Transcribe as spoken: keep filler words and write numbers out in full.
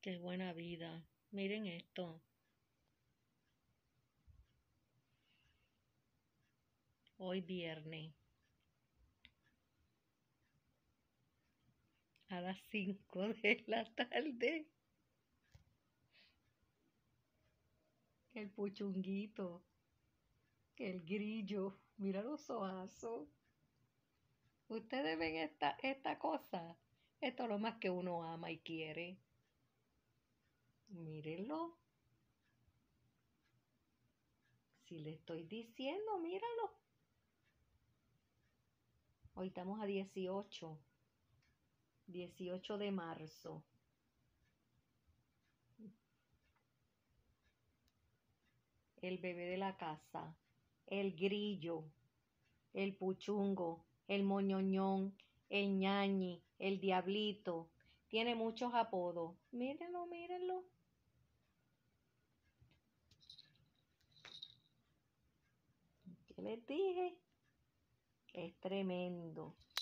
Qué buena vida. Miren esto. Hoy viernes a las cinco de la tarde. El puchunguito. El grillo. Mira los ojazos. Ustedes ven esta, esta cosa. Esto es lo más que uno ama y quiere. Mírenlo. Si le estoy diciendo, míralo. Hoy estamos a dieciocho. dieciocho de marzo. El bebé de la casa. El grillo. El puchungo. El moñoñón. El ñañi. El diablito. Tiene muchos apodos. Mírenlo, mírenlo. ¿Qué les dije? Es tremendo.